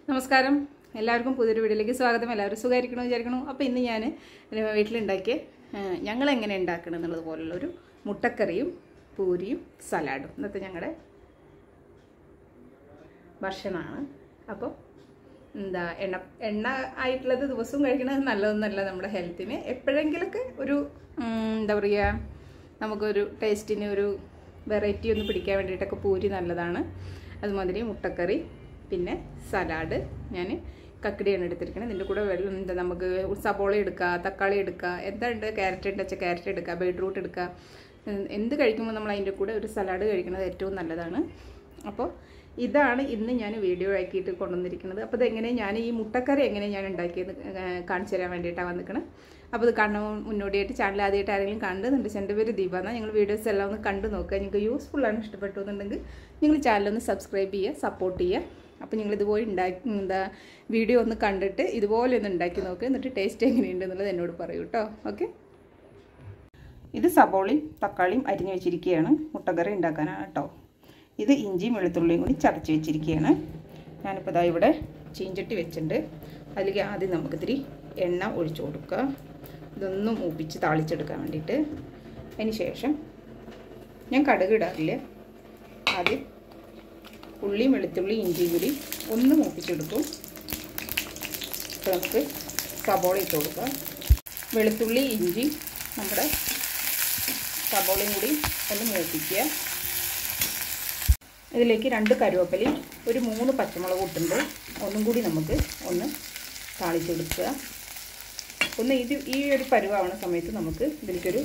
നമസ്കാരം എല്ലാവർക്കും പുതിയൊരു വീഡിയോയിലേക്ക് സ്വാഗതം. എല്ലാവരും സുഖമായിരിക്കണമെന്ന് വിചാരിക്കണം. അപ്പോൾ ഇന്ന് ഞാൻ വീട്ടിലുണ്ടാക്കിയ ഞങ്ങൾ എങ്ങനെ ഉണ്ടാക്കണം എന്നുള്ളതുപോലുള്ളൊരു മുട്ടക്കറിയും പൂരിയും സലാഡും ഇന്നത്തെ ഞങ്ങളുടെ ഭക്ഷണമാണ്. അപ്പോൾ എണ്ണ ആയിട്ടുള്ളത് ദിവസവും കഴിക്കുന്നത് നല്ലതൊന്നുമല്ല നമ്മുടെ ഹെൽത്തിന്. എപ്പോഴെങ്കിലൊക്കെ ഒരു എന്താ പറയുക, നമുക്കൊരു ടേസ്റ്റിന് ഒരു വെറൈറ്റി ഒന്ന് പിടിക്കാൻ വേണ്ടിയിട്ടൊക്കെ പൂരി നല്ലതാണ്. അതുമാതിരി മുട്ടക്കറി, പിന്നെ സലാഡ്. ഞാൻ കക്കടിയാണ് എടുത്തിരിക്കുന്നത്. ഇതിൻ്റെ കൂടെ വെള്ളം നമുക്ക് സബോള എടുക്കുക, തക്കാളി എടുക്കുക, എന്താ ഉണ്ട്, ക്യാരറ്റ് ഉണ്ടെച്ചാൽ ക്യാരറ്റ് എടുക്കുക, ബീട്രൂട്ട് എടുക്കുക. എന്ത് കഴിക്കുമ്പോൾ നമ്മൾ അതിൻ്റെ കൂടെ ഒരു സലാഡ് കഴിക്കുന്നത് ഏറ്റവും നല്ലതാണ്. അപ്പോൾ ഇതാണ് ഇന്ന് ഞാൻ വീഡിയോ ആക്കിയിട്ട് കൊണ്ടുവന്നിരിക്കുന്നത്. അപ്പോൾ ഇതെങ്ങനെ ഞാൻ ഈ മുട്ടക്കറി എങ്ങനെ ഞാൻ ഉണ്ടാക്കിയത് കാണിച്ചു തരാൻ വേണ്ടിയിട്ടാണ് വന്നിരിക്കുന്നത്. അപ്പോൾ ഇത് കാണാൻ മുന്നോടിയായിട്ട് ചാനൽ ആദ്യമായിട്ട് ആരെങ്കിലും കണ്ടുന്നുണ്ട്, എൻ്റെ പേര് ദീപ എന്നാൽ ഞങ്ങൾ വീഡിയോസ് എല്ലാം ഒന്ന് കണ്ടു നോക്കുക. നിങ്ങൾക്ക് യൂസ്ഫുള്ളാണ്, ഇഷ്ടപ്പെട്ടു എന്നുണ്ടെങ്കിൽ നിങ്ങൾ ചാനലൊന്ന് സബ്സ്ക്രൈബ് ചെയ്യുക, സപ്പോർട്ട് ചെയ്യുക. അപ്പോൾ നിങ്ങൾ ഇതുപോലെ വീഡിയോ ഒന്ന് കണ്ടിട്ട് ഇതുപോലെ ഒന്ന് ഉണ്ടാക്കി നോക്കുക. എന്നിട്ട് ടേസ്റ്റ് എങ്ങനെയുണ്ട് എന്നുള്ളത് എന്നോട് പറയൂ കേട്ടോ. ഓക്കെ, ഇത് സബോളയും തക്കാളിയും അരിഞ്ഞു വെച്ചിരിക്കുകയാണ്, മുട്ടക്കറി ഉണ്ടാക്കാനാണ് കേട്ടോ. ഇത് ഇഞ്ചിയും വെളുത്തുള്ളിയും കൂടി ചതച്ച് വെച്ചിരിക്കുകയാണ്. ഞാനിപ്പോൾ ഇതാ ഇവിടെ ചീഞ്ചട്ടി വെച്ചിട്ടുണ്ട്. അതിലേക്ക് ആദ്യം നമുക്ക് ഇത്തിരി എണ്ണ ഒഴിച്ചു കൊടുക്കുക, ഇതൊന്നും മൂപ്പിച്ച് താളിച്ചെടുക്കാൻ വേണ്ടിയിട്ട്. അതിന് ശേഷം ഞാൻ കടുക് ഇടാറില്ല. ആദ്യം ഉള്ളിയും വെളുത്തുള്ളി ഇഞ്ചിയും കൂടി ഒന്ന് മൂപ്പിച്ചെടുക്കും. ഇപ്പോൾ നമുക്ക് സബോള ഇട്ട് കൊടുക്കാം. വെളുത്തുള്ളി ഇഞ്ചി നമ്മുടെ സബോളയും കൂടി ഒന്ന് മൂപ്പിക്കുക. ഇതിലേക്ക് 2 കരുവേപ്പിലയും ഒരു 3 പച്ചമുളക് ഇട്ടുണ്ട്. ഒന്നും കൂടി നമുക്ക് ഒന്ന് താളിച്ചെടുക്കുക. ഈ ഒരു പരുവാവുന്ന സമയത്ത് നമുക്ക് ഇതിലേക്കൊരു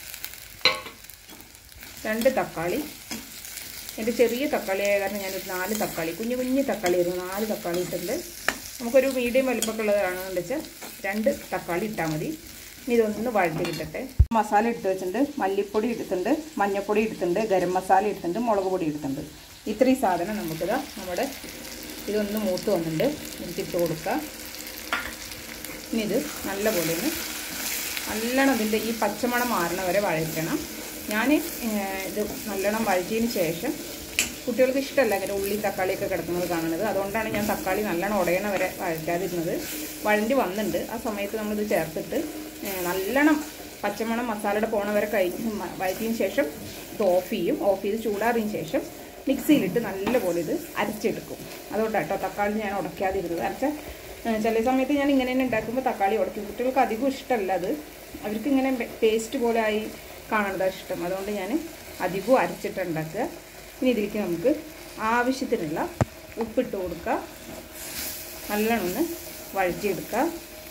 2 തക്കാളി, എൻ്റെ ചെറിയ തക്കാളി ആയ കാരണം ഞാനൊരു 4 തക്കാളി, കുഞ്ഞു തക്കാളി ആയിരുന്നു, 4 തക്കാളി ഇട്ടുണ്ട്. നമുക്കൊരു മീഡിയം വലിപ്പമൊക്കെ ഉള്ളതാണെന്ന് വെച്ചാൽ 2 തക്കാളി ഇട്ടാൽ മതി. ഇനി ഇതൊന്ന് വഴറ്റി കിട്ടട്ടെ. മസാല എടുത്ത് വെച്ചിട്ടുണ്ട്. മല്ലിപ്പൊടി എടുത്തിട്ടുണ്ട്, മഞ്ഞൾപ്പൊടി എടുത്തിട്ടുണ്ട്, ഗരം മസാല എടുത്തിട്ടുണ്ട്, മുളക് പൊടി എടുത്തിട്ടുണ്ട്. ഇത്രയും സാധനം നമുക്കിതാ നമ്മുടെ ഇതൊന്ന് മൂത്ത് വന്നിട്ടുണ്ട്, ഇതിട്ട് കൊടുക്കുക. ഇനി ഇത് നല്ലപോലെ നല്ലോണം ഇതിൻ്റെ ഈ പച്ചമണം മാറണ വരെ വഴറ്റണം. ഞാൻ ഇത് നല്ലോണം വഴറ്റിയതിന് ശേഷം, കുട്ടികൾക്ക് ഇഷ്ടമല്ല അങ്ങനെ ഉള്ളി തക്കാളിയൊക്കെ കിടക്കുന്നത് കാണുന്നത്, അതുകൊണ്ടാണ് ഞാൻ തക്കാളി നല്ലോണം ഉടയണ വരെ വഴറ്റാതിരുന്നത്. വഴണ്ടി വന്നിട്ടുണ്ട്. ആ സമയത്ത് നമ്മളിത് ചേർത്തിട്ട് നല്ലോണം പച്ചമണം മസാലയുടെ പോണ വരെ വഴറ്റിയതിന് ശേഷം ഇത് ഓഫ് ചെയ്യും. ഓഫ് ചെയ്ത് ചൂടാറിയതിന് ശേഷം മിക്സിയിലിട്ട് നല്ലപോലെ ഇത് അരച്ചെടുക്കും. അതുകൊണ്ടാണ് കേട്ടോ തക്കാളി ഞാൻ ഉടയ്ക്കാതിരുന്നത്. ചില സമയത്ത് ഞാൻ ഇങ്ങനെ തന്നെ ഉണ്ടാക്കുമ്പോൾ തക്കാളി ഉടയ്ക്കും. കുട്ടികൾക്ക് അധികം ഇഷ്ടമല്ല അത്, അവർക്ക് ഇങ്ങനെ പേസ്റ്റ് പോലെ ആയി കാണുന്നതാണ് ഇഷ്ടം. അതുകൊണ്ട് ഞാൻ അധികവും അരച്ചിട്ട് ഉണ്ടാക്കുക. ഇനി ഇതിലേക്ക് നമുക്ക് ആവശ്യത്തിനുള്ള ഉപ്പിട്ട് കൊടുക്കുക, നല്ലോണം ഒന്ന് വഴറ്റിയെടുക്കുക.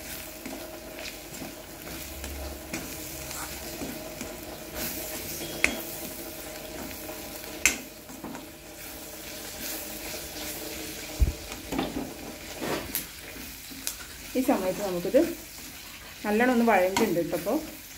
ഈ സമയത്ത് നമുക്കിത് നല്ലോണം ഒന്ന് വഴഞ്ഞിട്ടുണ്ട് കേട്ടോ. അപ്പോൾ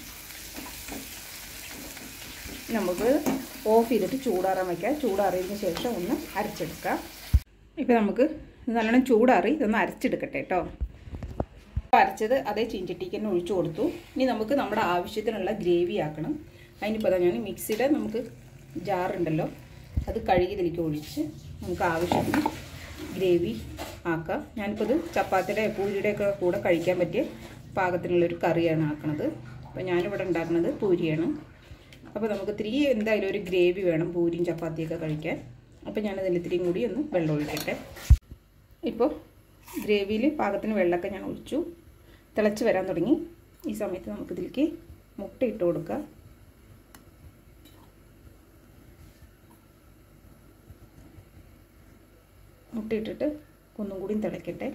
നമുക്ക് ഓഫ് ചെയ്തിട്ട് ചൂടാറാൻ വയ്ക്കാം. ചൂടാറിയതിന് ശേഷം ഒന്ന് അരച്ചെടുക്കാം. ഇപ്പോൾ നമുക്ക് നല്ലോണം ചൂടാറി ഇതൊന്ന് അരച്ചെടുക്കട്ടെ കേട്ടോ. അരച്ചത് അതേ ചീഞ്ചട്ടിക്ക് തന്നെ ഒഴിച്ചു കൊടുത്തു. ഇനി നമുക്ക് നമ്മുടെ ആവശ്യത്തിനുള്ള ഗ്രേവി ആക്കണം. അതിനിപ്പോൾ ഞാൻ മിക്സിയുടെ നമുക്ക് ജാറുണ്ടല്ലോ, അത് കഴുകി ഇതിലേക്ക് ഒഴിച്ച് നമുക്ക് ആവശ്യത്തിന് ഗ്രേവി ആക്കാം. ഞാനിപ്പോൾ ഇത് ചപ്പാത്തിയുടെ പൂരിയുടെയൊക്കെ കൂടെ കഴിക്കാൻ പറ്റിയ പാകത്തിനുള്ളൊരു കറിയാണ് ആക്കുന്നത്. അപ്പോൾ ഞാനിവിടെ ഉണ്ടാക്കുന്നത് പൂരിയാണ്. അപ്പോൾ നമുക്ക് ഇത്തിരി എന്തായാലും ഒരു ഗ്രേവി വേണം പൂരിയും ചപ്പാത്തിയൊക്കെ കഴിക്കാൻ. അപ്പോൾ ഞാനതിൽ ഇത്തിരിയും കൂടി ഒന്ന് വെള്ളം ഒഴിക്കട്ടെ. ഇപ്പോൾ ഗ്രേവിയിൽ പാകത്തിന് വെള്ളമൊക്കെ ഞാൻ ഒഴിച്ചു, തിളച്ച് വരാൻ തുടങ്ങി. ഈ സമയത്ത് നമുക്കിതിലേക്ക് മുട്ട ഇട്ട് കൊടുക്കാം. മുട്ട ഇട്ടിട്ട് ഒന്നും കൂടി തിളയ്ക്കട്ടെ.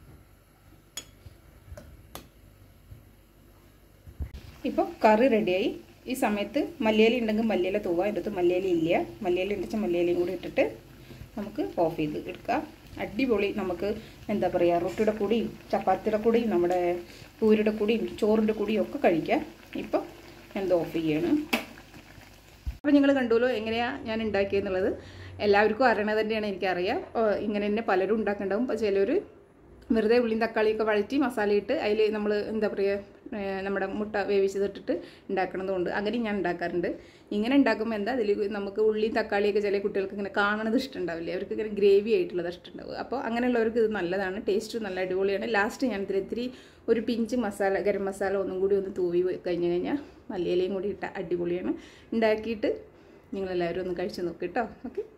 ഇപ്പോൾ കറി റെഡിയായി. ഈ സമയത്ത് മല്ലിയില ഉണ്ടെങ്കിൽ മല്ലിയില തൂവാം. എൻ്റെ അടുത്ത് മല്ലിയില ഇല്ല. മല്ലിയില ഉണ്ടെച്ചാൽ മല്ലിയിലയും കൂടി ഇട്ടിട്ട് നമുക്ക് ഓഫ് ചെയ്ത് എടുക്കാം. അടിപൊളി. നമുക്ക് എന്താ പറയുക, റൊട്ടിയുടെ കൂടിയും ചപ്പാത്തിയുടെ കൂടിയും നമ്മുടെ പൂരിയുടെ കൂടിയും ചോറിൻ്റെ കൂടിയും ഒക്കെ കഴിക്കാം. ഇപ്പോൾ ഞാൻ ഓഫ് ചെയ്യാണ്. അപ്പോൾ നിങ്ങൾ കണ്ടുല്ലോ എങ്ങനെയാണ് ഞാൻ ഉണ്ടാക്കിയെന്നുള്ളത്. എല്ലാവർക്കും അറിയണത് തന്നെയാണ്, എനിക്കറിയാം. ഇങ്ങനെ തന്നെ പലരും ഉണ്ടാക്കുന്നുണ്ടാവും. അപ്പോൾ ചിലർ വെറുതെ ഉള്ളിയും തക്കാളിയൊക്കെ വഴറ്റി മസാലയിട്ട് അതിൽ നമ്മൾ എന്താ പറയുക നമ്മുടെ മുട്ട വേവിച്ചതിട്ടിട്ട് ഉണ്ടാക്കണതുകൊണ്ട് അങ്ങനെ ഞാൻ ഉണ്ടാക്കാറുണ്ട്. ഇങ്ങനെ ഉണ്ടാക്കുമ്പോൾ എന്താ അതിൽ നമുക്ക് ഉള്ളിയും തക്കാളിയൊക്കെ ചില കുട്ടികൾക്ക് ഇങ്ങനെ കാണുന്നത് ഇഷ്ടമുണ്ടാവില്ലേ, അവർക്ക് ഇങ്ങനെ ഗ്രേവി ആയിട്ടുള്ളത് ഇഷ്ടമുണ്ടാവും. അപ്പോൾ അങ്ങനെയുള്ളവർക്ക് ഇത് നല്ലതാണ്, ടേസ്റ്റ് നല്ല അടിപൊളിയാണ്. ലാസ്റ്റ് ഞാൻ ഇത്തിരി ഒരു പിഞ്ച് മസാല ഗരം മസാല ഒന്നും കൂടി ഒന്ന് തൂവി കഴിഞ്ഞ് കഴിഞ്ഞാൽ മല്ലിയിലയും കൂടി ഇട്ട അടിപൊളിയാണ്. ഉണ്ടാക്കിയിട്ട് നിങ്ങളെല്ലാവരും ഒന്ന് കഴിച്ച് നോക്ക് കേട്ടോ. ഓക്കെ.